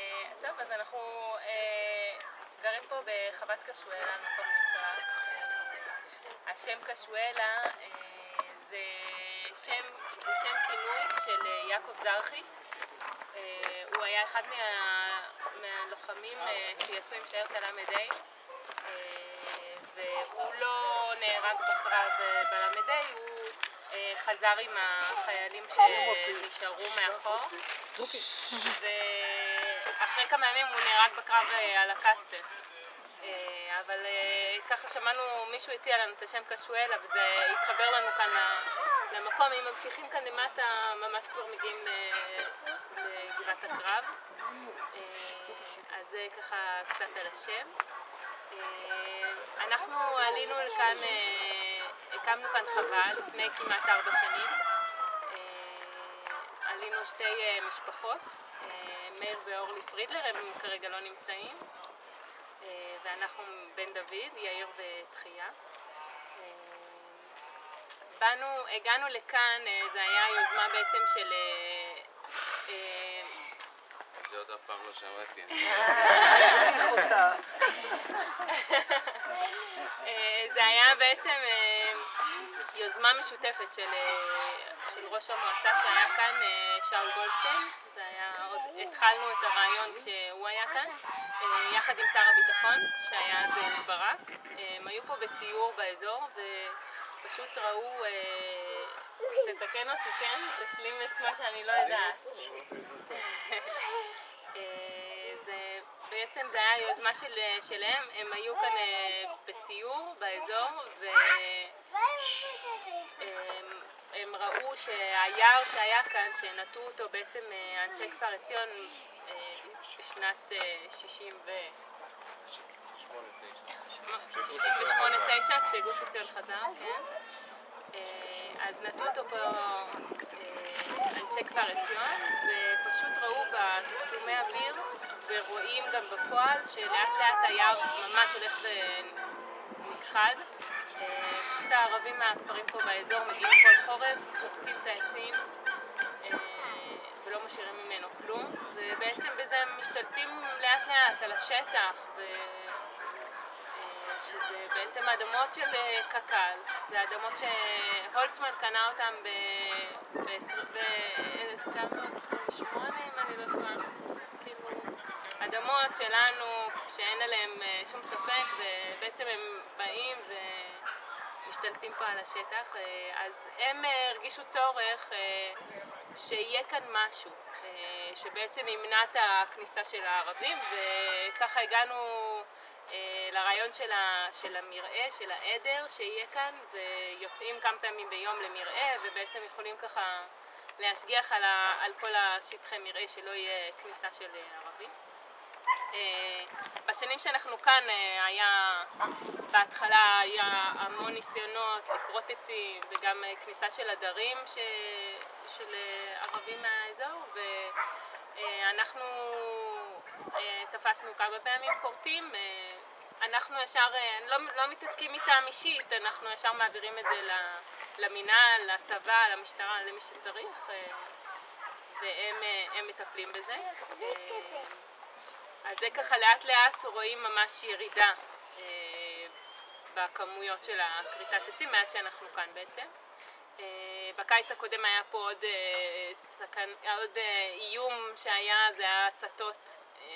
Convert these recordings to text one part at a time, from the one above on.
טוב, אז אנחנו גרים פה בחוות קשואלה, מקום נקרא. השם קשואלה זה שם כינוי של יעקב זרחי. הוא היה אחד מהלוחמים שיצאו עם שיירת הל"ה, והוא לא נהרג בקרב בל"ה, הוא חזר עם החיילים שנשארו מאחור, ואחרי כמה ימים הוא נהרג בקרב על הקסטל. אבל ככה שמענו, מישהו הציע לנו את השם קשואלה וזה התחבר לנו כאן למקום. אם ממשיכים כאן למטה ממש כבר מגיעים לגבעת הקרב, אז זה ככה קצת על השם. אנחנו עלינו לכאן, הקמנו כאן חווה לפני כמעט 4 שנים. עלינו 2 משפחות, מאיר ואורלי פרידלר, הם כרגע לא נמצאים, ואנחנו בן דוד, יאיר ותחייה. הגענו לכאן, זה היה יוזמה בעצם של... את זה עוד אף פעם לא שמעתי. זה היה בעצם יוזמה משותפת של ראש המועצה שהיה כאן, שאול גולדשטיין. זה היה, התחלנו את הרעיון כשהוא היה כאן, יחד עם שר הביטחון שהיה אז ברק. הם היו פה בסיור באזור ופשוט ראו, תתקן אותי, כן? תשלים את מה שאני לא יודעת. בעצם זה היה יוזמה שלהם, הם היו כאן בסיור באזור והם ראו שהיער שהיה כאן, שנטעו אותו בעצם אנשי כפר עציון בשנת 68-9 כשגוש עציון חזר, כן? אז נטעו אותו פה אנשי כפר עציון ופשוט ראו בתצלומי אוויר ורואים גם בפועל שלאט לאט היער ממש הולך ונכחד. פשוט הערבים מהכפרים פה באזור מגיעים כל חורף, כורתים את העצים ולא משאירים ממנו כלום, ובעצם בזה הם משתלטים לאט לאט על השטח, שזה בעצם אדמות של קק"ל. זה אדמות שהולצמן קנה אותם ב-1928 אם אני לא טועה. כאילו אדמות שלנו שאין עליהם שום ספק, ובעצם הם באים ומשתלטים פה על השטח. אז הם הרגישו צורך שיהיה כאן משהו שבעצם ימנע את הכניסה של הערבים, וככה הגענו לרעיון של המרעה, של העדר שיהיה כאן, ויוצאים כמה פעמים ביום למרעה ובעצם יכולים ככה להשגיח על כל השטחי מרעה שלא יהיה כניסה של ערבים. בשנים שאנחנו כאן בהתחלה היה המון ניסיונות לכרות עצים וגם כניסה של עדרים של ערבים מהאזור, ואנחנו תפסנו כמה פעמים כורתים. אנחנו ישר לא מתעסקים איתם אישית, אנחנו ישר מעבירים את זה למינהל, לצבא, למשטרה, למי שצריך, והם מטפלים בזה. אז זה ככה לאט לאט רואים ממש ירידה בכמויות של הכריתת עצים מאז שאנחנו כאן בעצם. בקיץ הקודם היה פה עוד איום שהיה, זה היה הצתות.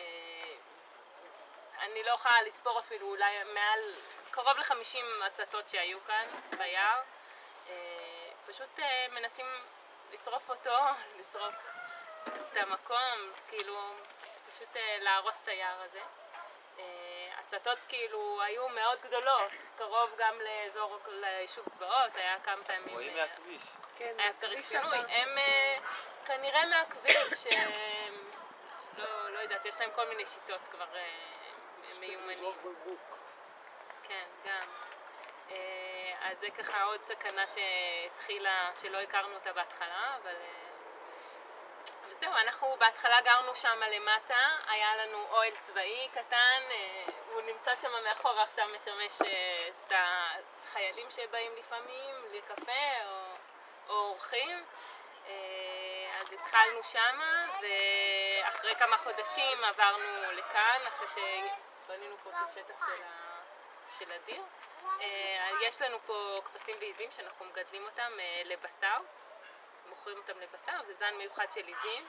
אני לא יכולה לספור אפילו, אולי קרוב ל50 הצתות שהיו כאן ביער. פשוט מנסים לשרוף אותו, לשרוף את המקום, כאילו פשוט להרוס את היער הזה. הצתות כאילו היו מאוד גדולות, קרוב גם לאזור ליישוב גבעות, היה כמה פעמים. רואים מהכביש. היה צריך פינוי. הם כנראה מהכביש, לא יודעת, יש להם כל מיני שיטות כבר מיומנים. כן, גם. אז זה ככה עוד סכנה שהתחילה, שלא הכרנו אותה בהתחלה, אבל... וזהו, אנחנו בהתחלה גרנו שם למטה, היה לנו אוהל צבאי קטן, הוא נמצא שם מאחורה, עכשיו משמש את החיילים שבאים לפעמים לקפה או אורחים. אז התחלנו שם, אחרי כמה חודשים עברנו לכאן, אחרי שבנינו פה את השטח של הדיר. יש לנו פה כבשים ועיזים שאנחנו מגדלים אותם לבשר, מוכרים אותם לבשר, זה זן מיוחד של עיזים,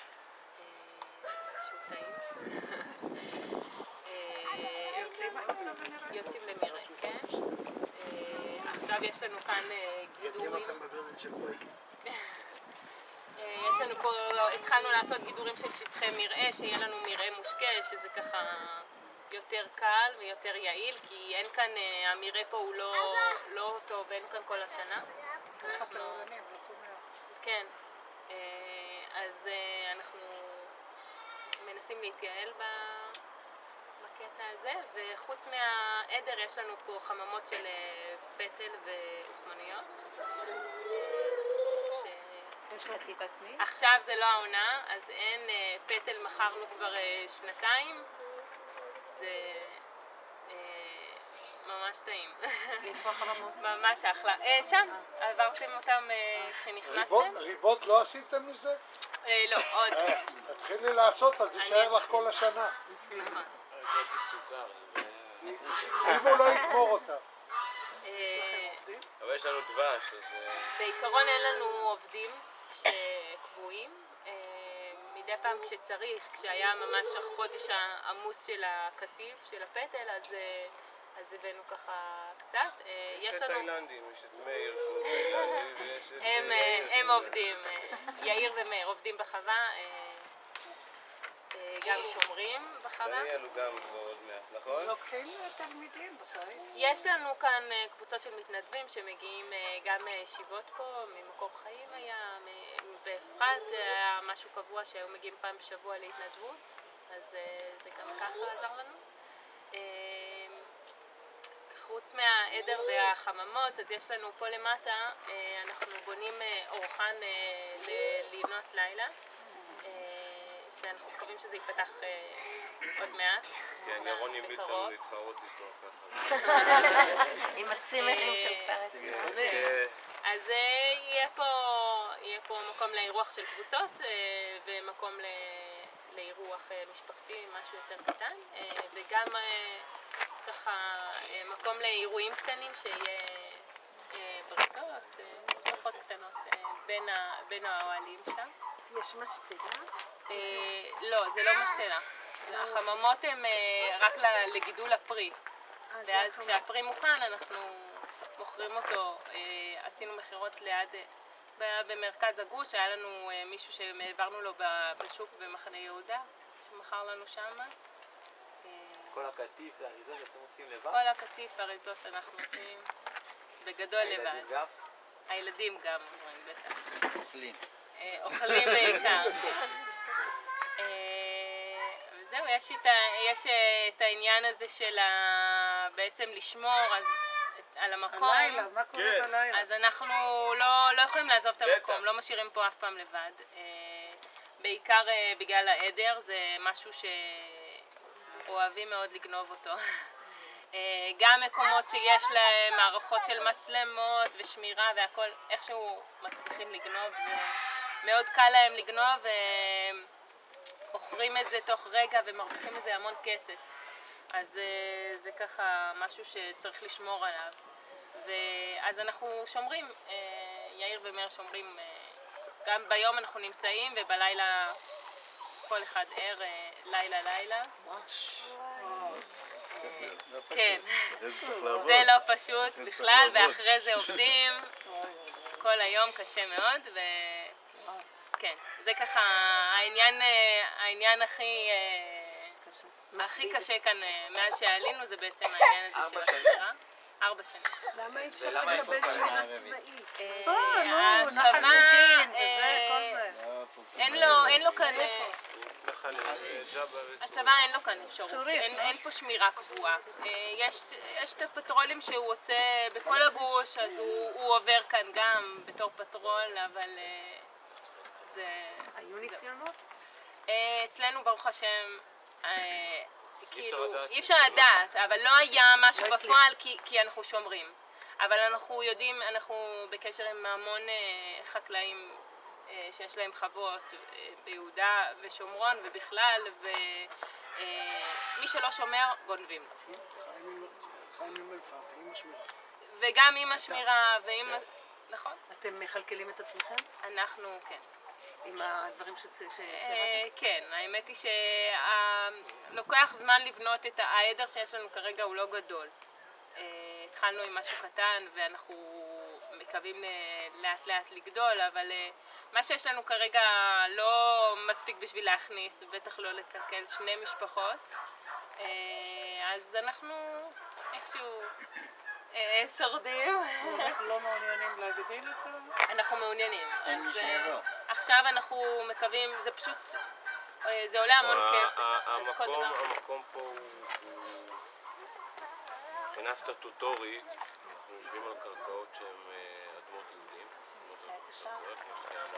שהוא טעים. יוצאים למרעה, כן. עכשיו יש לנו כאן גידורים. יש לנו פה, התחלנו לעשות גידורים של שטחי מרעה, שיהיה לנו מרעה מושקה, שזה ככה יותר קל ויותר יעיל, כי אין כאן, המרעה פה הוא לא טוב, אין כאן כל השנה. כן, אז אנחנו מנסים להתייעל בקטע הזה, וחוץ מהעדר יש לנו פה חממות של פטל ואוכמניות. עכשיו זה לא העונה, אז אין פטל, מכרנו כבר שנתיים, זה ממש טעים. איפה החממות? ממש אחלה. שם, עברתם אותם כשנכנסתם? ריבות לא עשיתם מזה? לא, עוד. תתחילי לעשות, אז יישאר לך כל השנה. נכון. זה סוכר. אם הוא לא יגמור אותה. אבל יש לנו דבש, אז... בעיקרון אין לנו עובדים שקבועים. מדי פעם כשצריך, כשהיה ממש החודש העמוס של הקטיף, של הפטל, אז הבאנו ככה קצת. יש את התאילנדים, יש את מאיר, הם עובדים, יאיר ומאיר עובדים בחווה, גם שומרים בחווה. דניאל הוא גם כבר עוד מעט, נכון? לוקחים תלמידים בחיי? יש לנו כאן קבוצות של מתנדבים שמגיעים גם מישיבות פה, ממקור חיים היה, באפרת היה משהו קבוע שהיו מגיעים פעם בשבוע להתנדבות, אז זה גם ככה עזר לנו. חוץ מהעדר והחממות, אז יש לנו פה למטה, אנחנו בונים אורחן ללינות לילה, שאנחנו מקווים שזה ייפתח עוד מעט. כן, ירון המליץ לנו להתחרות איתו ככה. עם הצימרים של פרץ. אז יהיה פה מקום לאירוח של קבוצות ומקום לאירוח משפחתי, משהו יותר קטן, וגם ככה מקום לאירועים קטנים שיהיה בריתות, שמחות קטנות בין האוהלים שם. יש משתלה? לא, זה לא משתלה. החממות הן רק לגידול הפרי. ואז כשהפרי מוכן אנחנו מוכרים אותו. עשינו מכירות ליד, במרכז הגוש, היה לנו מישהו שהעברנו לו בשוק במחנה יהודה, שמכר לנו שם. כל הקטיף והאריזות אתם עושים לבד? כל הקטיף והאריזות אנחנו עושים בגדול לבד. הילדים גם? הילדים גם עוזרים בטח. אוכלים. אוכלים בעיקר. וזהו, יש את העניין הזה של בעצם לשמור על המקום. הלילה, מה קורה בלילה? אז אנחנו לא יכולים לעזוב את המקום, לא משאירים פה אף פעם לבד. בעיקר בגלל העדר, זה משהו שאוהבים מאוד לגנוב אותו. גם מקומות שיש להם מערכות של מצלמות ושמירה והכל, איכשהו מצליחים לגנוב, זה מאוד קל להם לגנוב, ואוכרים את זה תוך רגע ומרוויחים מזה המון כסף. אז זה ככה משהו שצריך לשמור עליו. ואז אנחנו שומרים, יאיר ומאיר שומרים, גם ביום אנחנו נמצאים ובלילה כל אחד ער לילה. כן, זה לא פשוט בכלל, ואחרי זה עובדים כל היום, קשה מאוד, וכן, זה ככה העניין הכי קשה כאן מאז שעלינו, זה בעצם העניין הזה של השמירה. 4 שנים. למה אי אפשר לקבל שמירה צבאית? הצבא, אין לו כאן, הצבא אין לו כאן אפשרות, אין פה שמירה קבועה. יש את הפטרולים שהוא עושה בכל הגוש, אז הוא עובר כאן גם בתור פטרול, אבל זה... היו ניסיונות? אצלנו ברוך השם, כאילו, אי אפשר לדעת, אבל לא היה משהו בפועל כי אנחנו שומרים. אבל אנחנו יודעים, אנחנו בקשר עם המון חקלאים שיש להם חוות ביהודה ושומרון ובכלל, ומי שלא שומר גונבים לו. חיים עם אלפר, עם השמירה. וגם עם השמירה ועם... נכון? אתם מכלכלים את עצמכם? אנחנו, כן. עם הדברים שקראתי? כן, האמת היא שלוקח זמן לבנות את העדר שיש לנו כרגע, הוא לא גדול. התחלנו עם משהו קטן ואנחנו מקווים לאט לאט לגדול, אבל מה שיש לנו כרגע לא מספיק בשביל להכניס, בטח לא לקלקל 2 משפחות. אז אנחנו איכשהו שורדים. לא מעוניינים להגדיל את זה? אנחנו מעוניינים. אין משאבות. עכשיו אנחנו מקווים, זה פשוט, זה עולה המון כסף. המקום פה הוא מבחינה סטטוטורית, אנחנו יושבים על קרקעות שהן אדמות יהודים, כמו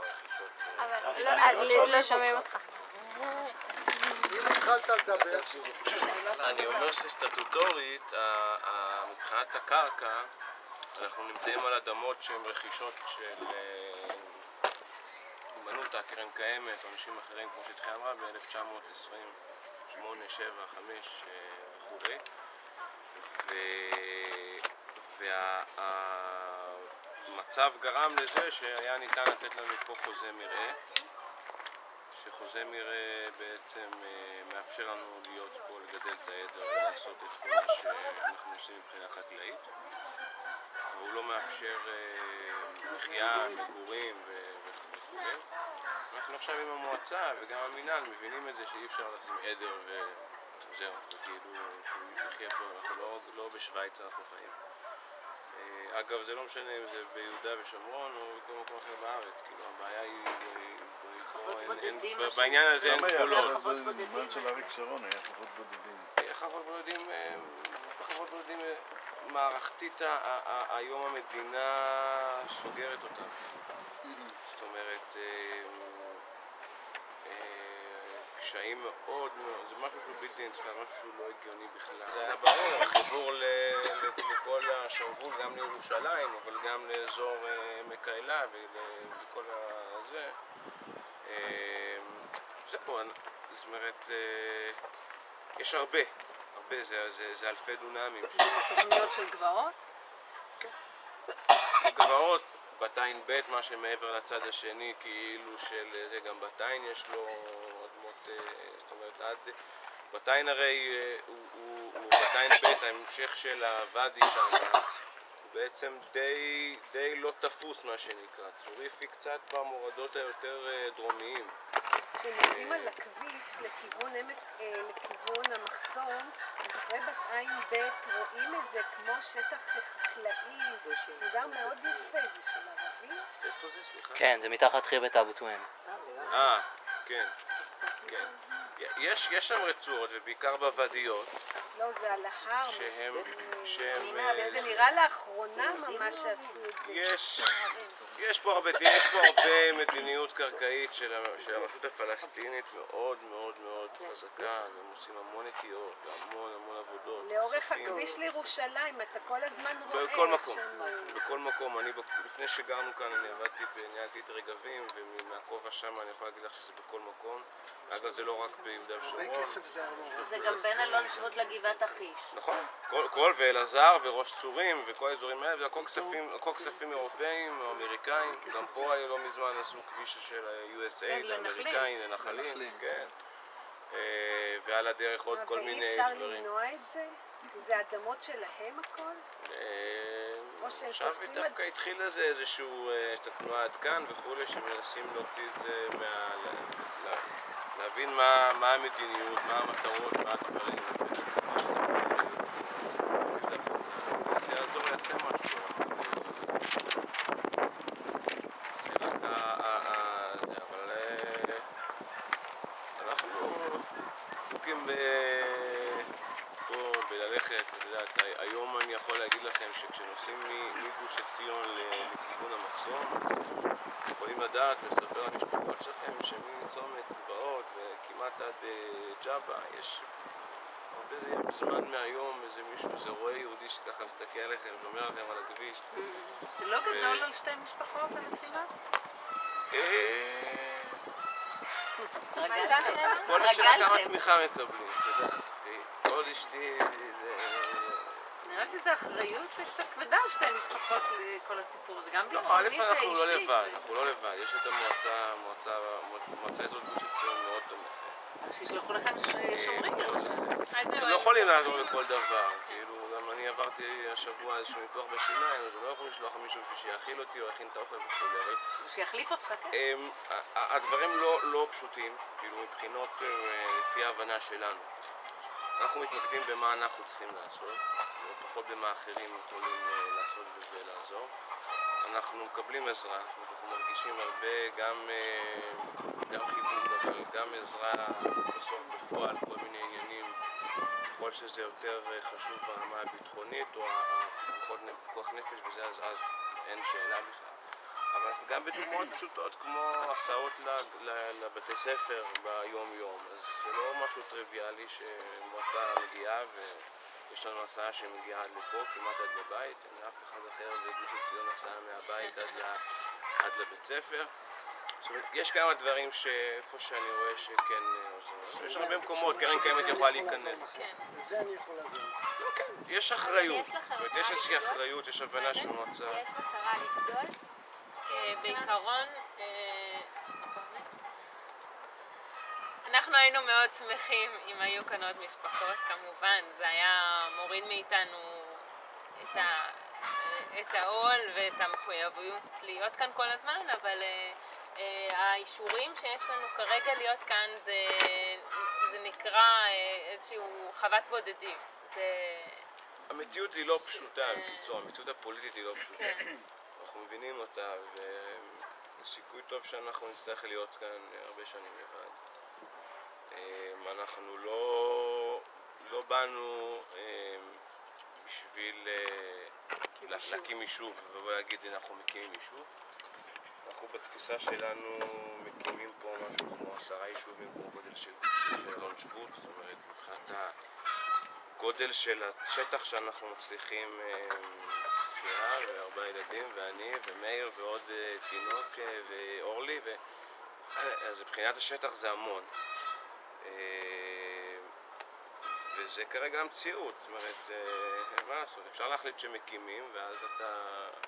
שאמר רכישות. לא שומעים אותך. אם התחלת לדבר, אני אומר שסטטוטורית, מבחינת הקרקע, אנחנו נמצאים על אדמות שהן רכישות של מנותה, קרן קיימת, אנשים אחרים, כמו שהתחילה אמרה, ב-1928, 7, 5 וכו'. והמצב גרם לזה שהיה ניתן לתת לנו פה חוזה מרעה, שחוזה מרעה בעצם מאפשר לנו להיות פה, לגדל את העדר ולעשות את כל מה שאנחנו עושים מבחינה חקלאית, והוא לא מאפשר מחיה, מגורים וכו'. אנחנו עכשיו עם המועצה וגם המינהל מבינים את זה שאי אפשר לשים עדר וזהו, וכאילו שהוא יחיה פה, אנחנו לא בשוויץ אנחנו חיים. אגב, זה לא משנה אם זה ביהודה ושומרון או בכל מקום אחר בארץ, כאילו הבעיה היא בעניין הזה אין גבולות. בזמן של אריק שרון היה חוות בודדים. חוות בודדים מערכתית, היום המדינה סוגרת אותם. זאת אומרת, קשיים מאוד, זה משהו שהוא בלתי נצפה, משהו שהוא לא הגיוני בכלל. זה היה ברור, חיבור לכל השרוול, גם לירושלים, אבל גם לאזור מקהלה ולכל הזה. זהו, זאת אומרת, יש הרבה, זה אלפי דונמים. תוכניות של גבעות? כן. גבעות, בתיין ב', מה שמעבר לצד השני, כאילו של זה, גם בתיין יש לו אדמות, זאת אומרת, בתיין הרי הוא בתיין ב', ההמשך של הוואדי שם, הוא בעצם די לא תפוס מה שנקרא, צוריפי קצת במורדות היותר דרומיים. כשנוסעים על הכביש לכיוון המחסום, אז אחרי בת עין ב' רואים איזה כמו שטח חקלאי, סודר מאוד יפה, זה של ערבים? איפה זה? סליחה? כן, זה מתחת חיבת אבו טואן. כן. כן. יש שם רצועות, ובעיקר בוודיות. לא, זה על ההר. זה נראה לאחרונה ממש שעשו את זה. יש פה הרבה מדיניות קרקעית של הרשות הפלסטינית מאוד מאוד מאוד חזקה, והם עושים המון נטיות, המון עבודות. לאורך הכביש לירושלים, אתה כל הזמן רואה. בכל מקום. לפני שגרנו כאן, אני ניהלתי את רגבים, ומהכובע שם אני יכול להגיד לך שזה בכל מקום. אגב, זה לא רק ביהודה ושומרון. זה גם בין אלון שבות לגבעת החיש. נכון, כל ואלעזר וראש צורים וכל האזורים האלה, זה הכל כספים אירופאים או אמריקאים. גם פה לא מזמן עשו כביש של ה-USA לאמריקאים, לנחלים, כן. ועל הדרך עוד כל מיני דברים. ואי אפשר למנוע את זה? זה אדמות שלהם הכל? עכשיו דווקא התחיל לזה איזשהו תנועה עד כאן וכולי, שמנסים להוציא את זה להבין מה המדיניות, מה המטרות, מה הדברים. זה יעזור לעשה משהו. שאלת אבל אנחנו עסוקים פה בללכת, את יודעת, היום אני יכול להגיד לכם שכשנוסעים מגוש עציון לכיוון המחסום, יכולים לדעת ולספר למשפחות שלכם שמצומת גבעות וכמעט עד ג'אבה יש הרבה זמן מהיום איזה מישהו, איזה רואה יהודי שככה מסתכל עליכם ואומר לכם על הכביש. זה לא גדול על 2 משפחות המשימה? מה הייתה השאלה? כל השאלה כמה התרגלתם. תמיכה מקבלים, אתה יודע. כל אשתי, נראה שזו אחריות קצת כבדה על שתי משפחות לכל הסיפור, זה גם לא, ביטחונית א' אנחנו לא ואישית. לבד, אנחנו לא לבד, יש את המועצה אזורית גוש עציון מאוד תומכת. שישלחו לכם שומרים למשל. אז הם זהו, לא יכולים לעזור צריכים- לכל דבר, כאילו גם אני עברתי השבוע איזשהו ניתוח בשיניים, אז לא יכולים לשלוח מישהו בשביל שיאכיל אותי או יכין את האוכל וכו'. אבל שיחליף אותך, כן. הדברים לא פשוטים, כאילו מבחינות לפי ההבנה שלנו. אנחנו מתמקדים במה אנחנו צריכים לעשות, ופחות במה אחרים יכולים לעשות ולעזור. אנחנו מקבלים עזרה, אנחנו מרגישים הרבה גם חיזוק, אבל גם עזרה בסוף בפועל, כל מיני עניינים, ככל שזה יותר חשוב ברמה הביטחונית או פיקוח נפש וזה, אז אין שאלה בכלל. אבל גם בדוגמאות פשוטות כמו הסעות לבתי ספר ביום יום, אז זה לא משהו טריוויאלי שמועצה מגיעה ויש לנו הסעה שמגיעה עד לפה, כמעט עד לבית, אין אף אחד אחר בגוש עציון הסעה מהבית עד לבית ספר. זאת אומרת, יש כמה דברים שאיפה שאני רואה שכן עוזרים. יש הרבה מקומות, קרן קיימת יכולה להיכנס. לזה אני יכול לעזור. לא, כן, יש אחריות. זאת אומרת, יש איזושהי אחריות, יש הבנה של מועצה. יש מטרה לגדול. בעיקרון, אנחנו היינו מאוד שמחים אם היו כאן עוד משפחות, כמובן. זה היה מוריד מאיתנו את העול ואת המחויבות להיות כאן כל הזמן, אבל האישורים שיש לנו כרגע להיות כאן זה נקרא איזשהו חוות בודדים. המציאות היא לא פשוטה, בקיצור, המציאות הפוליטית היא לא פשוטה. אנחנו מבינים אותה, וסיכוי טוב שאנחנו נצטרך להיות כאן הרבה שנים לבד. אנחנו לא באנו בשביל להקים יישוב ולהגיד אנחנו מקימים יישוב. אנחנו בתפיסה שלנו מקימים פה משהו כמו 10 יישובים כמו גודל של אלון שבות, זאת אומרת, מבחינת הגודל של השטח שאנחנו מצליחים ו4 ילדים ואני ומאיר ועוד תינוק ואורלי, אז מבחינת השטח זה המון. וזה כרגע המציאות, זאת אומרת, מה לעשות, אפשר להחליט שמקימים ואז אתה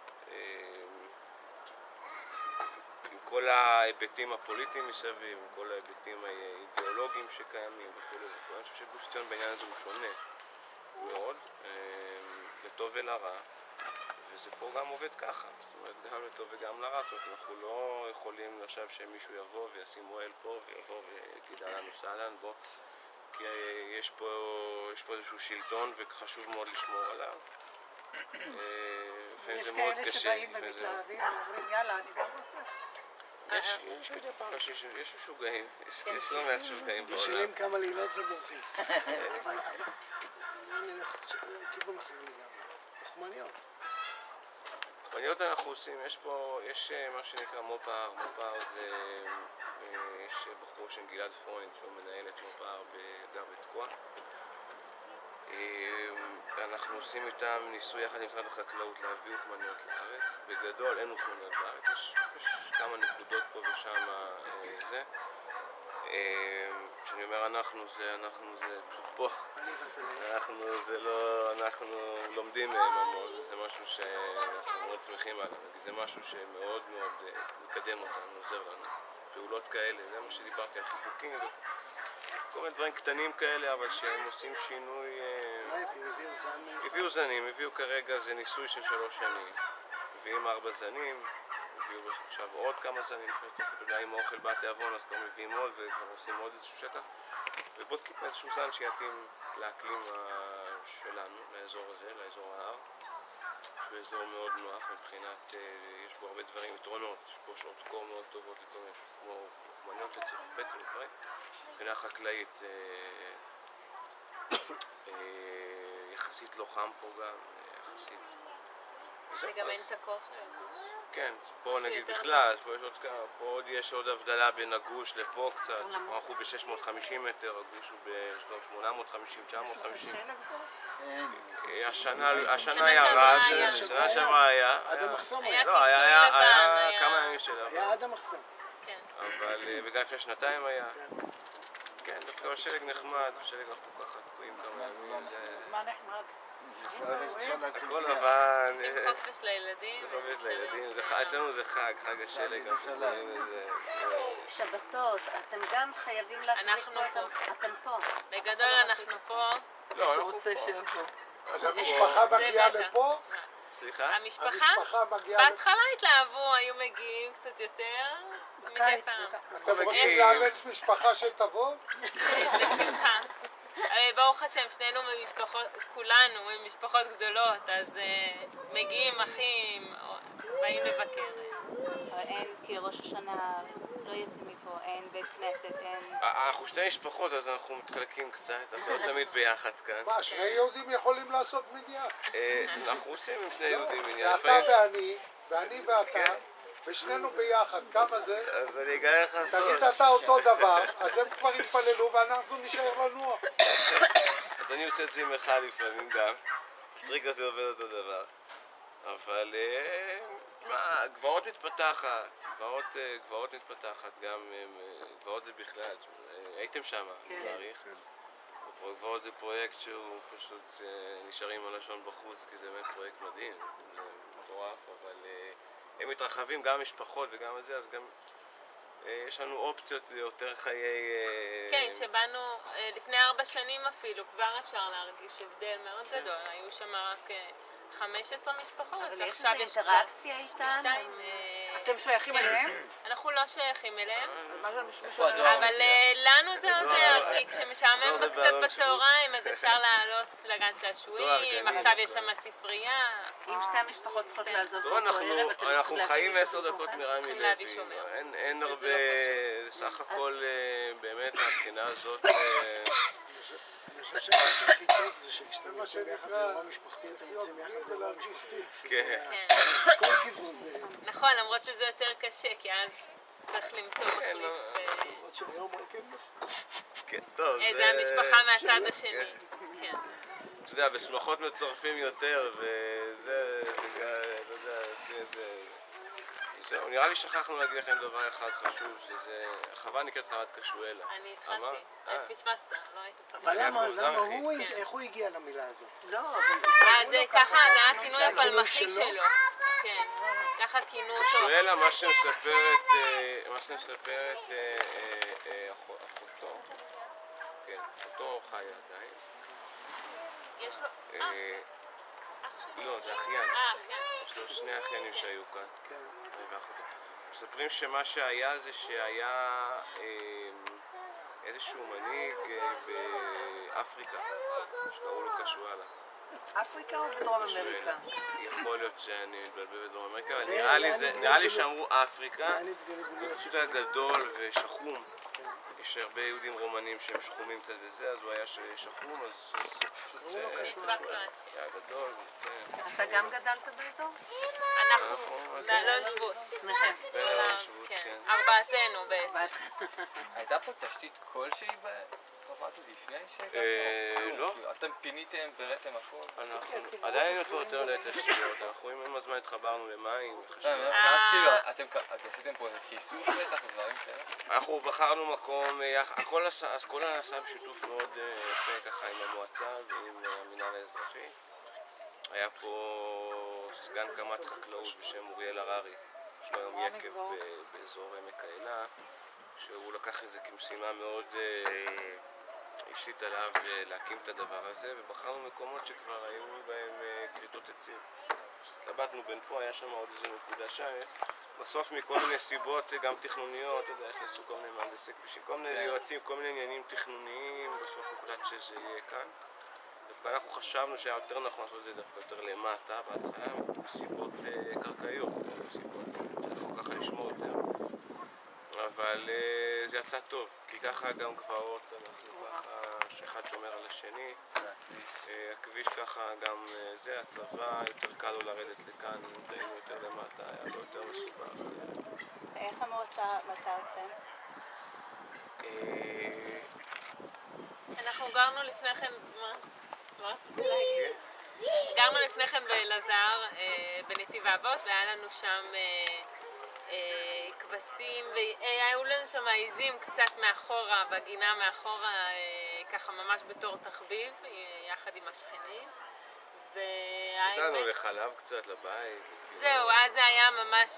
עם כל ההיבטים הפוליטיים מסביב, עם כל ההיבטים האידיאולוגיים שקיימים וכו'. אני חושב שגוש עציון בעניין הזה הוא שונה מאוד, לטוב ולרע, וזה פה גם עובד ככה, זאת אומרת, גם לטוב וגם לרע, זאת אומרת, אנחנו לא יכולים עכשיו שמישהו יבוא וישים אוהל פה ויבוא ויגיד אהלן וסהלן בוא, כי יש פה איזשהו שלטון וחשוב מאוד לשמור עליו. לפעמים זה מאוד קשה. יש כאלה שבאים ומתלהבים ואומרים יאללה, אני גם רוצה. יש מדי פעם אנשים, יש משוגעים, יש לא מעט משוגעים בעולם. ישנים כמה לילות ובורחים. אבל נלך לכיוון אחר לגמרי. רחמניות. רחמניות אנחנו עושים, יש מה שנקרא מופר, מופר זה, יש בחור של גלעד פרוינד שהוא מנהל את מופר גר בתקוע. אנחנו עושים איתם ניסוי יחד עם משרד החקלאות להביא אוכמניות לארץ. בגדול אין אוכמניות בארץ, יש כמה נקודות פה ושם זה. כשאני אומר אנחנו זה פשוט פה. אנחנו לומדים מהם המון, זה משהו שאנחנו מאוד שמחים עליו, זה משהו שמאוד מאוד מקדם אותנו, עוזר לנו. פעולות כאלה, זה מה שדיברתי על חיבוקים, כל מיני דברים קטנים כאלה, אבל שהם עושים שינוי. הביאו זנים, הביאו כרגע, זה ניסוי של 3 שנים. מביאים 4 זנים, הביאו עכשיו עוד כמה זנים, אולי עם האוכל בתיאבון אז כבר מביאים עוד וכבר עושים עוד איזשהו שטח, ובודקים איזשהו זן שיתאים לאקלים שלנו, לאזור הזה, לאזור ההר, שהוא אזור מאוד נוח מבחינת, יש בו הרבה דברים, יתרונות, יש פה שעות קור מאוד טובות, כמו אוכמניות לצריך פטר ודברים, מבחינה חקלאית יחסית לא חם פה גם, יחסית. וגם אין את הקור של הגוש. כן, פה נגיד בכלל, פה עוד יש עוד הבדלה בין הגוש לפה קצת, שפה אנחנו ב-650 מטר, הגוש הוא ב-850, 950. השנה ירד, שנה שעברה היה. עד המחסום היה היה. לא, כיסוי היה לבן, כמה ימים של היה עד המחסום. כן. אבל וגם לפני שנתיים היה. כן, דווקא בשלג נחמד, בשלג אנחנו ככה תקועים כמה ימים. זמן נחמד. הכל לבן. עושים חופש לילדים. חופש לילדים, אצלנו זה חג השלג. שבתות, אתם גם חייבים להחזיק אנחנו פה, אתם פה. בגדול אנחנו פה. לא, אנחנו רוצה פה. שיבוא. אז המשפחה מגיעה זה לפה? סליחה? המשפחה? המשפחה מגיעה לפה? בהתחלה התלהבו, היו מגיעים קצת יותר. מדי פעם. אתם רוצים לאמץ משפחה שתבוא? בשמחה. ברוך השם, שנינו ממשפחות, כולנו ממשפחות גדולות, אז מגיעים אחים, באים לבקר. אבל אין, כי ראש השנה לא יוצאים מפה, אין בית כנסת, אין... אנחנו שתי משפחות, אז אנחנו מתחלקים קצת, אנחנו לא תמיד ביחד כאן. מה, שני יהודים יכולים לעשות מניין? אנחנו עושים עם שני יהודים עניין. זה אתה ואני ואתה, ושנינו ביחד, כמה זה? אז אני אגלה לך סוד. תגיד אתה אותו דבר, אז הם כבר יתפללו ואנחנו נשאר לנוח. אז אני עושה את זה עם אחד לפעמים גם. הטריק הזה עובד אותו דבר. אבל גבעות מתפתחת, גבעות מתפתחת, גם גבעות זה בכלל, הייתם שם, אני מעריך. גבעות זה פרויקט שהוא פשוט נשארים על לשון בחוץ, כי זה באמת פרויקט מדהים, זה מטורף, אבל הם מתרחבים גם משפחות וגם זה, אז גם יש לנו אופציות ליותר חיי... כן, שבאנו לפני 4 שנים אפילו, כבר אפשר להרגיש הבדל מאוד גדול, היו שם רק 15 משפחות, אבל יש עכשיו איזו אינטראקציה איתן? אתם שייכים אליהם? אנחנו לא שייכים אליהם, איפה הדואר אבל מגיע? לנו זה עוזר, כי כשמשעמם קצת בצהריים אז אפשר לעלות לגן שעשועים, עכשיו יש שם ספרייה. אם שתי המשפחות צריכות לעזוב טוב, באותו ערב, אתם אנחנו צריכים חיים להביא 10 דקות מרמי צריכים להביא לוי, שומר. אין הרבה, זה סך הכל באמת מהבחינה הזאת, אני חושב שהכי הכי טוב זה שכשאתם יוצאים ביחד לאירוע משפחתי, אתם יוצאים יחד לאירוע משפחתי. כן, כן. כל כיוון. נכון, למרות שזה יותר קשה, כי אז צריך למצוא מחליף. למרות שהיום רק הם נסעו. כן, טוב, זה המשפחה מהצד השני. כן. אתה יודע, בשמחות מצורפים יותר, וזה, אתה יודע, עושים את זה. זהו, נראה לי שכחנו להגיד לכם דבר אחד חשוב, שזה, חווה נקראת חוות קשואלה. אני התחלתי. פספסת, לא היית. אבל למה זרחי. הוא, איך הוא הגיע למילה הזאת? לא, זה ככה, זה היה הכינוי הפלמחי שלו. כן, ככה כינו אותו. קשואלה, מה שמספרת אחותו, כן, אחותו חיה עדיין. יש לו... אח שלי. לא, זה אחיין. כן. יש לו 2 אחיינים שהיו כאן. כן. ואחותו. מספרים שמה שהיה זה שהיה איזשהו מנהיג באפריקה, שקראו לו קשואלה. אפריקה או בדרום אמריקה? יכול להיות שאני מתבלבל בדרום אמריקה, אבל נראה לי שאמרו אפריקה, הוא פשוט היה גדול ושחום. יש הרבה יהודים רומנים שהם שחומים קצת וזה, אז הוא היה שחום, אז פשוט זה היה גדול. אתה גם גדלת באזור? אנחנו באלון שבות. שניכם. באלון שבות, כן. 4 בעצם. הייתה פה תשתית כלשהי בבת לפני שהגעתם? לא. אז אתם פיניתם, בראתם הכל? אנחנו עדיין אותו יותר לתשתיות, אנחנו עם הזמן התחברנו למים, לחשמל. כאילו, אתם עשיתם פה איזה כיסוף בטח ודברים כאלה? אנחנו בחרנו מקום, הכל נעשה בשיתוף מאוד יפה ככה עם המועצה ועם המינהל האזרחי. היה פה סגן קמ"ט חקלאות בשם אוריאל הררי, יש לו היום יקב באזור עמק האלה, שהוא לקח את זה כמשימה מאוד אישית עליו להקים את הדבר הזה, ובחרנו מקומות שכבר היו בהם כריתות עצים. התלבטנו בין פה, היה שם עוד איזו נקודה שם, בסוף מכל מיני סיבות גם תכנוניות, אתה יודע, הכנסו כל מיני מהנדסי כבישים, כל מיני יועצים, כל מיני עניינים תכנוניים, בסוף הוחלט שזה יהיה כאן. דווקא אנחנו חשבנו שהיה יותר נכון לעשות את זה דווקא יותר למטה, בהתחלה מסיבות קרקעיות, מסיבות שאנחנו ככה לשמור יותר. אבל זה יצא טוב, כי ככה גם גבעות, אנחנו ככה, שאחד שומר על השני. הכביש ככה גם זה, הצבא, יותר קל לו לרדת לכאן, אם היינו יותר למטה, היה לו יותר מסובך. איך המועצה מצא אתכם? אנחנו גרנו לפני כן, מה רציתי להגיד? גרנו לפני כן באלעזר, בנתיב האבות, והיה לנו שם כבשים, והיו לנו שם עיזים קצת מאחורה, בגינה מאחורה, ככה ממש בתור תחביב, יחד עם השכנים. נתנו לחלב קצת לבית. זהו, אז זה היה ממש,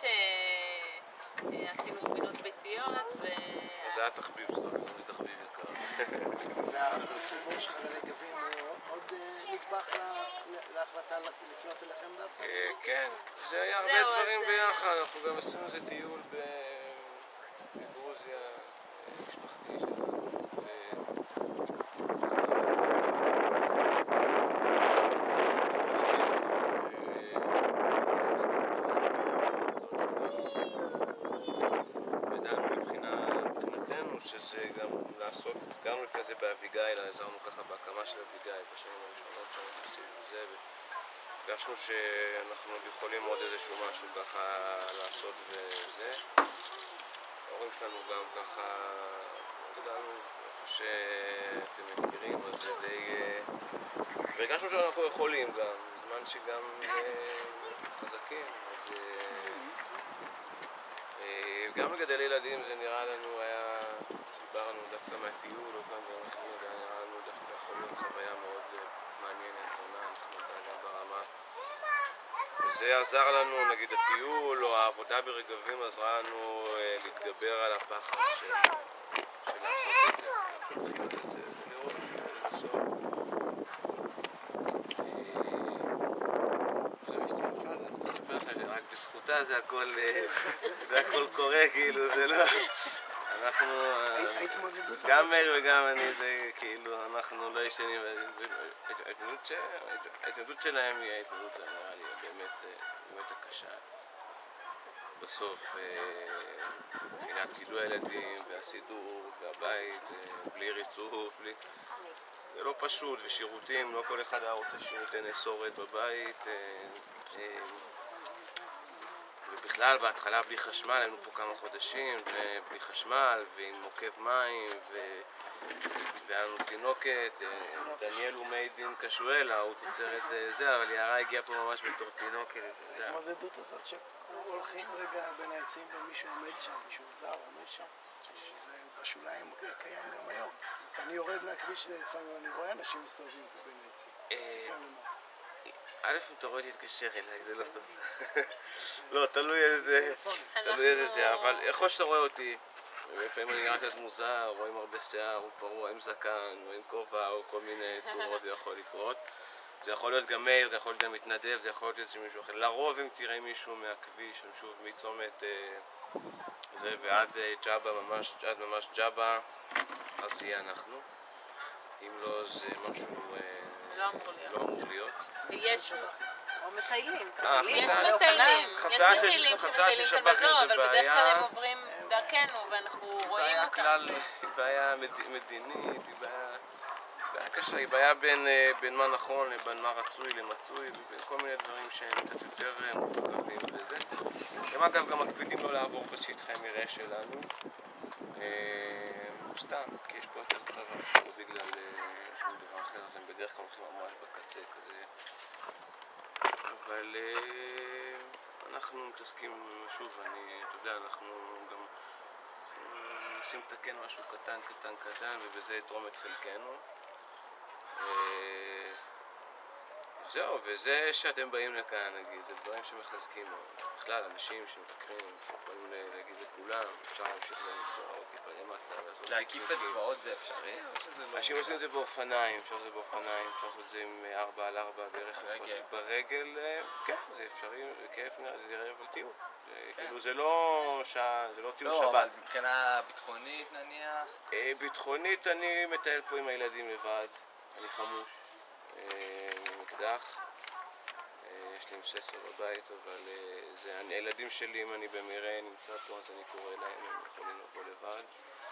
עשינו גבינות ביתיות, אז זה היה תחביב זול, זה תחביב יקר. והחיבור שלך לרגבים הוא עוד נדבך להחלטה לפנות אליכם דווקא? כן, זה היה הרבה דברים ביחד, אנחנו גם עשינו איזה טיול בגרוזיה, משפחתי שלנו. מבחינתנו שזה גם לעשות, גרנו לפני זה באביגיל, עזרנו ככה בהקמה של אביגיל בשנים הראשונות שאנחנו עשינו וזה, והרגשנו שאנחנו עוד יכולים עוד איזשהו משהו ככה לעשות וזה. ההורים שלנו גם ככה, גדלנו איפה שאתם מכירים, אז זה די... והרגשנו שאנחנו יכולים גם, בזמן שגם חזקים. גם לגדל ילדים זה נראה לנו היה, דיברנו דווקא מהטיול או גם ביום אחרים, זה נראה לנו דווקא יכול להיות חוויה מאוד מעניינת, עונה, נחמדה גם ברמה. וזה עזר לנו, נגיד הטיול או העבודה ברגבים עזרה לנו להתגבר על הפחד של לעשות את זה, פשוט לחיות את זה ולראות בסוף. רק בזכותה זה הכל קורה, כאילו זה לא... אנחנו... גם מאיר וגם אני זה כאילו, אנחנו לא ישנים, ההתמודדות שלהם היא ההתמודדות, נראה לי, באמת הקשה. בסוף, מבחינת גילוי הילדים והסידור והבית, בלי ריצוף, זה לא פשוט, ושירותים, לא כל אחד היה רוצה שירותי נסורת בבית. ובכלל בהתחלה בלי חשמל, היינו פה כמה חודשים בלי חשמל ועם מוקב מים והיה לנו תינוקת, דניאל הוא מיידין קשואלה, הוא תוצרת זה, אבל יערה הגיעה פה ממש בתור תינוקת. ההתמודדות הזאת שהולכים רגע בין העצים ומישהו עומד שם, מישהו זר עומד שם, שזה בשוליים קיים גם היום. אני יורד מהכביש לפעמים ואני רואה אנשים מסתובבים פה בין העצים. א', אם אתה רואה להתקשר אליי, זה לא סתם. לא, תלוי איזה זה, אבל יכול שאתה רואה אותי, לפעמים אני נראה קצת מוזר, או עם הרבה שיער, או פרוע, עם זקן, או עם כובע, או כל מיני צורות, זה יכול לקרות. זה יכול להיות גם מאיר, זה יכול להיות גם מתנדב, זה יכול להיות איזה מישהו אחר. לרוב אם תראה מישהו מהכביש, שוב, מצומת זה ועד ג'אבה, עד ממש ג'אבה, אז יהיה אנחנו. אם לא, זה משהו לא אמור להיות. יש, או מטיילים. יש מטיילים, חצה של שמטיילים כאן באזור, אבל בדרך כלל הם עוברים דרכנו ואנחנו רואים אותם. כלל היא בעיה מדינית, היא בעיה קשה, היא בעיה בין מה נכון לבין מה רצוי למצוי ובין כל מיני דברים שהם קצת יותר מורכבים וזה. הם אגב גם מקפידים לא לעבור בשטחי מרעה שלנו, סתם, כי יש פה יותר צבא, לא בגלל שום דבר אחר, אז הם בדרך כלל הולכים ממש בקצה כזה. אבל אנחנו מתעסקים, שוב, אתה יודע, אנחנו גם נשים לתקן משהו קטן, ובזה יתרום את חלקנו. זהו, וזה שאתם באים לכאן, נגיד, זה דברים שמחזקים מאוד. בכלל, אנשים שמבקרים, יכולים להגיד לכולם, אפשר להמשיך לנסוע עוד טיפה למטה. להקיף את גבעות זה אפשרי? אנשים עושים את זה באופניים, אפשר לעשות את זה באופניים, אפשר לעשות את זה עם 4x4 ברכב פרטי. ברגל, כן, זה אפשרי, זה כיף, זה יראה אבל טיול. כאילו זה לא טיול שבת. לא, אבל מבחינה ביטחונית נניח? ביטחונית אני מטייל פה עם הילדים לבד, אני חמוש. מקדח, יש לי עם ססר בבית, אבל הילדים שלי, אם אני במרעה נמצא פה, אז אני קורא להם, הם יכולים לבוא לבד.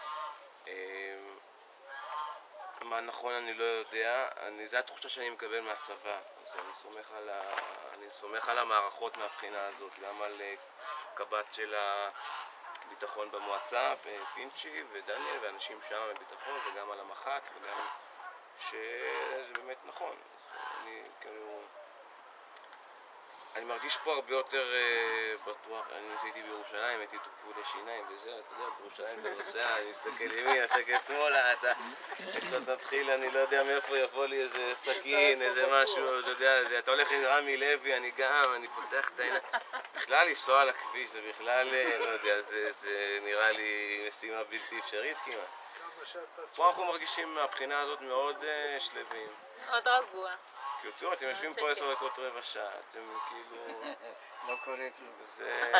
מה נכון אני לא יודע, זו התחושה שאני מקבל מהצבא, אז אני סומך על המערכות מהבחינה הזאת, גם על קב"ט של הביטחון במועצה, פינצ'י ודניאל ואנשים שם בביטחון, וגם על המח"ט, וגם שזה באמת נכון. אני מרגיש פה הרבה יותר בטוח. אני הייתי בירושלים, הייתי טיפולי שיניים וזה, אתה יודע, בירושלים אתה נוסע, אני מסתכל ימין, אני מסתכל שמאלה, אתה קצת תתחיל, אני לא יודע מאיפה יבוא לי איזה סכין, איזה משהו, אתה יודע, אתה הולך עם רמי לוי, אני פותח את העיניים. בכלל לנסוע על הכביש, זה בכלל, לא יודע, זה נראה לי משימה בלתי אפשרית כמעט. פה אנחנו מרגישים מהבחינה הזאת מאוד שלווים. מאוד רגוע. כאילו, תראו, אתם יושבים פה 10 דקות רבע שעה, אתם כאילו... לא קורה כלום. זה...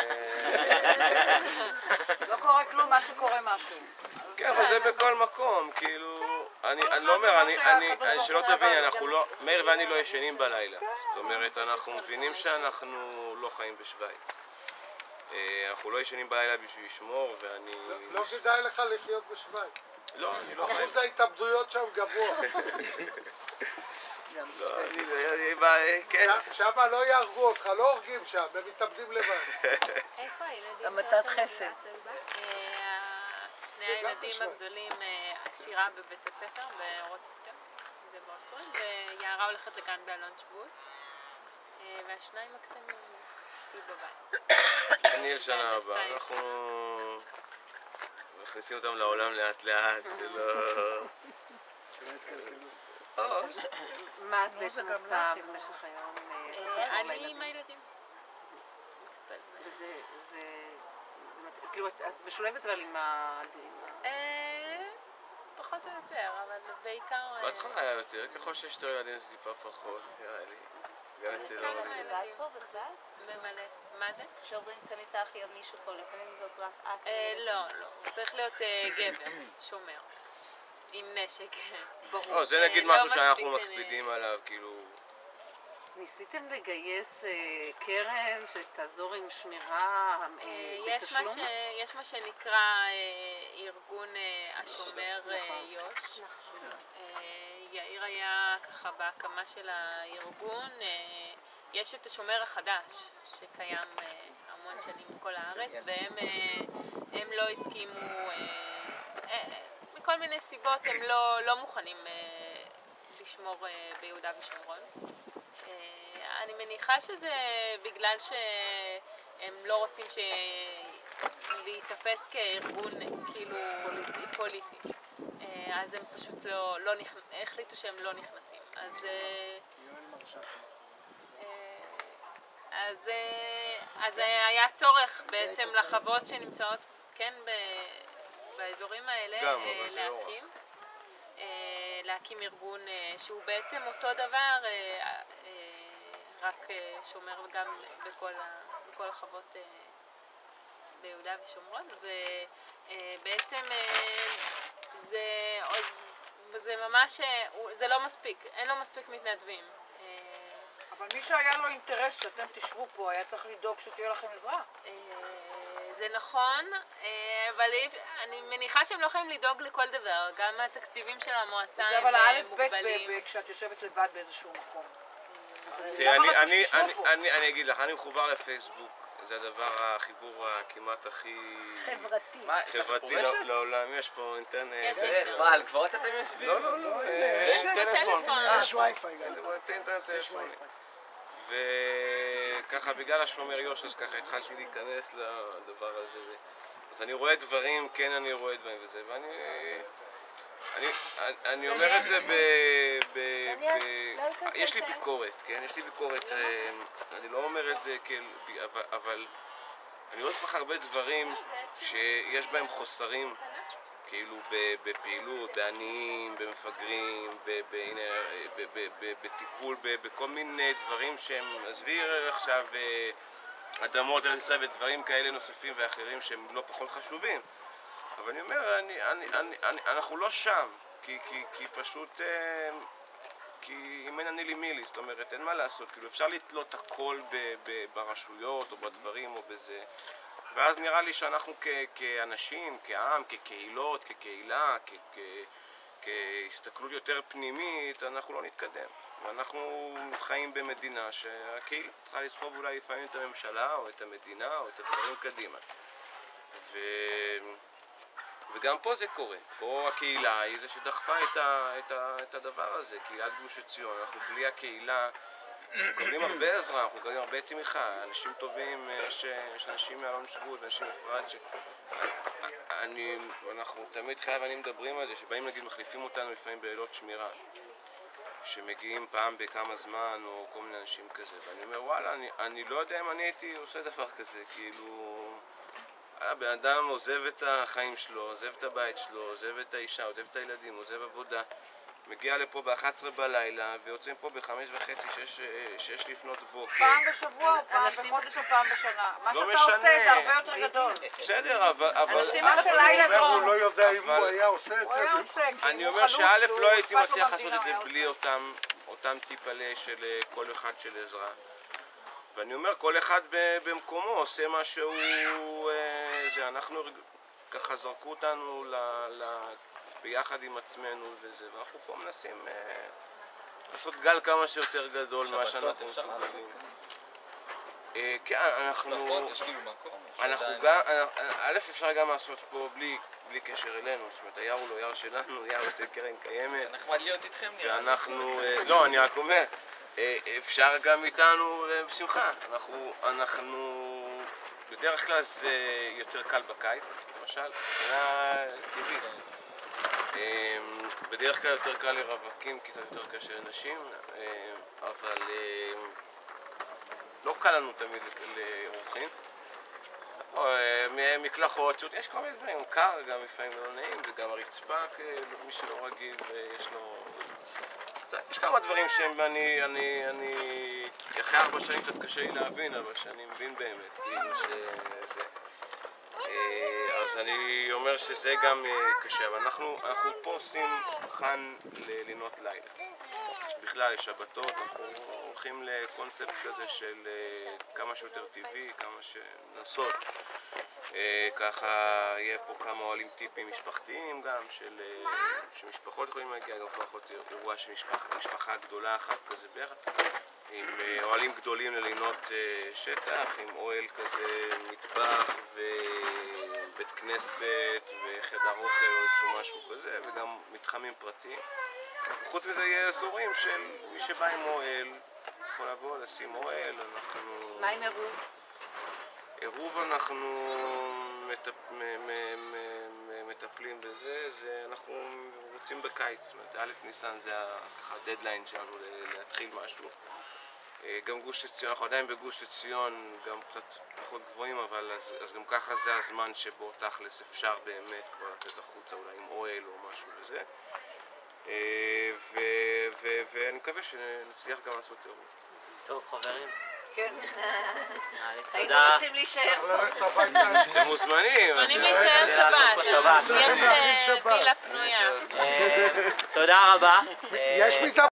לא קורה כלום עד שקורה משהו. כן, אבל זה בכל מקום, כאילו... אני לא אומר, שלא תביני, אנחנו לא... מאיר ואני לא ישנים בלילה. זאת אומרת, אנחנו מבינים שאנחנו לא חיים בשוויץ. אנחנו לא ישנים בלילה בשביל לשמור, ואני... לא כדאי לך לחיות בשוויץ. לא, אני לא חיים. אחוז ההתאבדויות שם גבוה. שמה לא יהרגו אותך, לא הורגים שם, הם מתאבדים לבד. איפה הילדים? המתת חסד. שני הילדים הגדולים, שירה בבית הספר ברוטציה, זה באוסטרון, ויערה הולכת לגן באלון שבות, והשניים הקטנים איתי בבית. דניאל שנה הבאה, אנחנו מכניסים אותם לעולם לאט לאט, שלא... מה את בעצם עושה במשך היום? אני עם הילדים. כאילו את משולבת אבל עם ה... פחות או יותר, אבל בעיקר... בהתחלה היה יותר, ככל שיש יותר ילדים זה טיפה פחות, נראה לי. גם אצל אורלי. לבד פה בכלל? ממלא. מה זה? כשעוברים כניסה הכי עם מישהו פה, לפעמים זאת רק את. לא, הוא צריך להיות גבר, שומר. עם נשק. ברור. זה נגיד משהו שאנחנו מקפידים עליו, כאילו... ניסיתם לגייס קרן שתעזור עם שמירה בתשלום? יש מה שנקרא ארגון השומר יוש. יאיר היה ככה בהקמה של הארגון. יש את השומר החדש שקיים המון שנים בכל הארץ, והם לא הסכימו, מכל מיני סיבות הם לא מוכנים לשמור ביהודה ושומרון. אני מניחה שזה בגלל שהם לא רוצים להיתפס כארגון כאילו פוליטי. אז הם פשוט החליטו שהם לא נכנסים. אז היה צורך בעצם לחוות שנמצאות כן באזורים האלה להקים ארגון שהוא בעצם אותו דבר, רק שומר גם בכל החוות ביהודה ושומרון, ובעצם זה ממש, זה לא מספיק, אין לו מספיק מתנדבים. אבל מי שהיה לו אינטרס שאתם תשבו פה היה צריך לדאוג שתהיה לכם עזרה. זה נכון, אבל אני מניחה שהם לא יכולים לדאוג לכל דבר, גם התקציבים של המועצה הם מוגבלים. זה אבל א' ב' כשאת יושבת לבד באיזשהו מקום. אני אגיד לך, אני מחובר לפייסבוק, זה החיבור הכמעט הכי... חברתי לעולם, יש פה אינטרנט. מה, על גבעות אתם יושבים? לא, יש טלפון. יש וי-פיי גם. אינטרנט טלפוני. וככה בגלל השומר יוש, אז ככה התחלתי להיכנס לדבר הזה. אז אני רואה דברים, כן אני רואה דברים וזה, אני אומר את זה יש לי ביקורת, כן? יש לי ביקורת, אני לא אומר את זה אבל אני רואה כל כך הרבה דברים שיש בהם חוסרים, כאילו בפעילות, בעניים, במפגרים, בטיפול, בכל מיני דברים שהם, עזבי עכשיו אדמות ארץ ישראל ודברים כאלה נוספים ואחרים שהם לא פחות חשובים. אבל אני אומר, אנחנו לא שם, כי פשוט, כי אם אין אני לי מילי, זאת אומרת, אין מה לעשות, כאילו אפשר לתלות הכל ברשויות או בדברים או בזה, ואז נראה לי שאנחנו כאנשים, כעם, כקהילות, כקהילה, כהסתכלות יותר פנימית, אנחנו לא נתקדם. ואנחנו חיים במדינה שהקהילה צריכה לסחוב אולי לפעמים את הממשלה או את המדינה או את הדברים קדימה. וגם פה זה קורה. פה הקהילה היא זה שדחפה את הדבר הזה, קהילת גוש עציון. אנחנו בלי הקהילה, אנחנו מקבלים הרבה עזרה, אנחנו מקבלים הרבה תמיכה. אנשים טובים, יש אנשים מאלון שבות, אנשים אפרת, אנחנו תמיד חייב ואני מדברים על זה, שבאים נגיד מחליפים אותנו לפעמים בלילות שמירה. שמגיעים פעם בכמה זמן או כל מיני אנשים כזה, ואני אומר וואלה, אני לא יודע אם אני הייתי עושה דבר כזה, כאילו הבן אדם עוזב את החיים שלו, עוזב את הבית שלו, עוזב את האישה, עוזב את הילדים, עוזב עבודה, מגיע לפה ב-11 בלילה ויוצאים פה ב-5:30, 6 לפנות בוקר. פעם בשבוע או פעם בחודש או פעם בשנה. מה שאתה עושה זה הרבה יותר גדול. בסדר, אבל... אנשים בלילה הוא לא יודע אם הוא היה עושה את זה. אני אומר שא' לא הייתי מצליח לעשות את זה בלי אותם טיפלה של כל אחד של עזרה. ואני אומר, כל אחד במקומו עושה מה שהוא... אנחנו ככה זרקו אותנו ביחד עם עצמנו וזה, ואנחנו פה מנסים לעשות גל כמה שיותר גדול ממה שאנחנו מסוגלים. כן, אנחנו גם... א' אפשר גם לעשות פה בלי קשר אלינו, זאת אומרת, היער הוא לא יער שלנו, יער אצל קרן קיימת. נחמד להיות איתכם נראה. ואנחנו... לא, אני רק אומר, אפשר גם איתנו בשמחה. אנחנו... בדרך כלל זה יותר קל בקיץ, למשל, טבעית. בדרך כלל יותר קל לרווקים, כי זה יותר קשה לנשים, אבל לא קל לנו תמיד לאורחים. מקלחות, יש כל מיני דברים, קר גם לפעמים לא נעים, וגם הרצפה, מי שלא רגיל, ויש לו... יש כמה דברים שהם, אחרי 4 שנים קצת קשה לי להבין, אבל שאני מבין באמת, כאילו שזה... אז אני אומר שזה גם קשה, אבל אנחנו פה עושים חן ללינות לילה. בכלל, לשבתות, אנחנו הולכים לקונספט כזה של כמה שיותר טבעי, כמה שננסות. ככה יהיה פה כמה אוהלים טיפים משפחתיים גם, שמשפחות יכולים להגיע, גם יכול להיות אירוע של משפחה גדולה אחת כזה ביחד, עם אוהלים גדולים ללינות שטח, עם אוהל כזה, מטבח ובית כנסת וחדר אוכל או איזשהו משהו כזה, וגם מתחמים פרטיים. חוץ מזה יהיה אזורים של מי שבא עם אוהל, יכול לבוא, לשים אוהל, אנחנו... מה עם עירוב? עירוב אנחנו מטפלים בזה, אנחנו רוצים בקיץ, זאת אומרת, א' ניסן זה ככה הדדליין שלנו להתחיל משהו. גם גוש עציון, אנחנו עדיין בגוש עציון, גם קצת פחות גבוהים, אבל אז גם ככה זה הזמן שבו תכלס אפשר באמת כבר לצאת החוצה, אולי עם אוהל או משהו וזה. ואני מקווה שנצליח גם לעשות עירוב. טוב, חברים. כן. היינו רוצים להישאר פה. אתם מוזמנים. מוזמנים להישאר שבת. יש וילה פנויה. תודה רבה. יש מיטה